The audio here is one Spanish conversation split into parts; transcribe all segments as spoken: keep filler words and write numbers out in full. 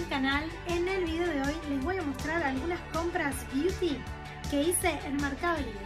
al canal. En el video de hoy les voy a mostrar algunas compras beauty que hice en Mercado Libre.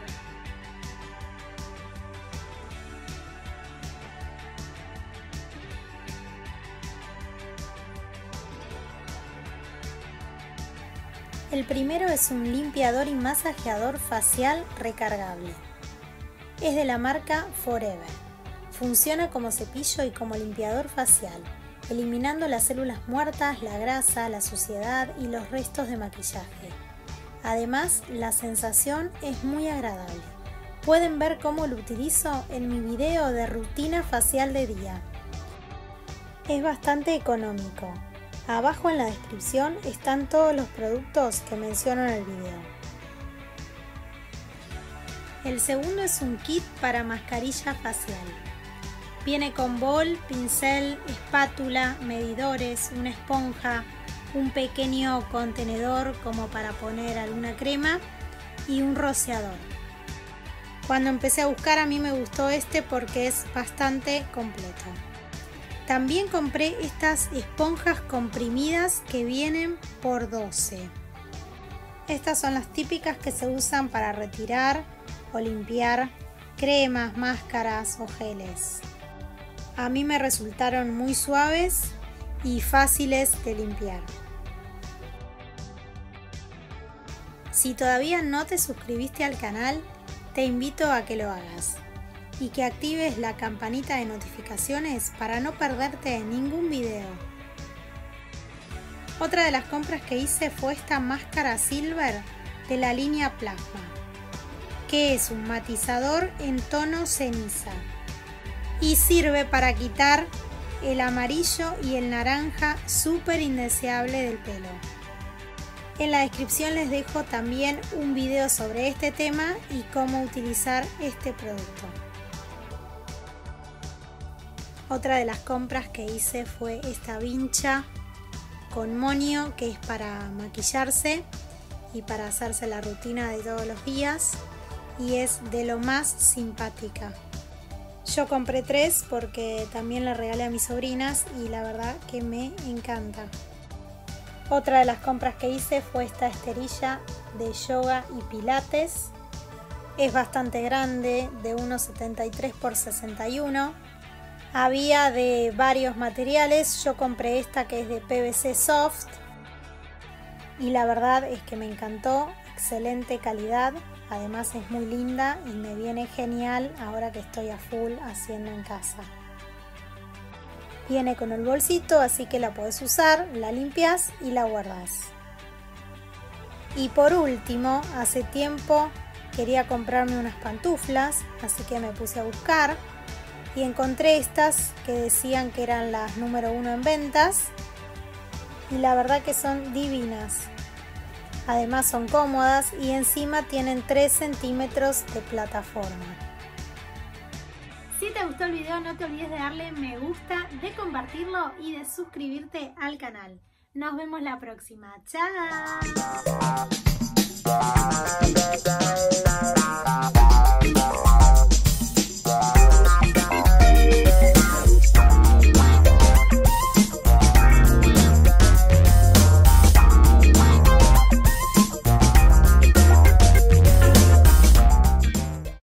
El primero es un limpiador y masajeador facial recargable. Es de la marca Forever. Funciona como cepillo y como limpiador facial, eliminando las células muertas, la grasa, la suciedad y los restos de maquillaje. Además, la sensación es muy agradable. Pueden ver cómo lo utilizo en mi video de rutina facial de día. Es bastante económico. Abajo en la descripción están todos los productos que menciono en el video. El segundo es un kit para mascarilla facial. Viene con bol, pincel, espátula, medidores, una esponja, un pequeño contenedor como para poner alguna crema y un rociador. Cuando empecé a buscar a mí me gustó este porque es bastante completo. También compré estas esponjas comprimidas que vienen por doce. Estas son las típicas que se usan para retirar o limpiar cremas, máscaras o geles. A mí me resultaron muy suaves y fáciles de limpiar. Si todavía no te suscribiste al canal, te invito a que lo hagas y que actives la campanita de notificaciones para no perderte ningún video. Otra de las compras que hice fue esta máscara Silver de la línea Plasma, que es un matizador en tono ceniza y sirve para quitar el amarillo y el naranja súper indeseable del pelo. En la descripción les dejo también un video sobre este tema y cómo utilizar este producto. Otra de las compras que hice fue esta vincha con monio, que es para maquillarse y para hacerse la rutina de todos los días, y es de lo más simpática. Yo compré tres porque también la regalé a mis sobrinas y la verdad que me encanta. Otra de las compras que hice fue esta esterilla de yoga y pilates. Es bastante grande, de uno setenta y tres por sesenta y uno. Había de varios materiales, yo compré esta que es de P V C Soft y la verdad es que me encantó, excelente calidad, además es muy linda y me viene genial ahora que estoy a full haciendo en casa. Viene con el bolsito, así que la puedes usar, la limpias y la guardas. Y por último, hace tiempo quería comprarme unas pantuflas, así que me puse a buscar y encontré estas que decían que eran las número uno en ventas y la verdad que son divinas. Además son cómodas y encima tienen tres centímetros de plataforma. Si te gustó el video no te olvides de darle me gusta, de compartirlo y de suscribirte al canal. Nos vemos la próxima. ¡Chao!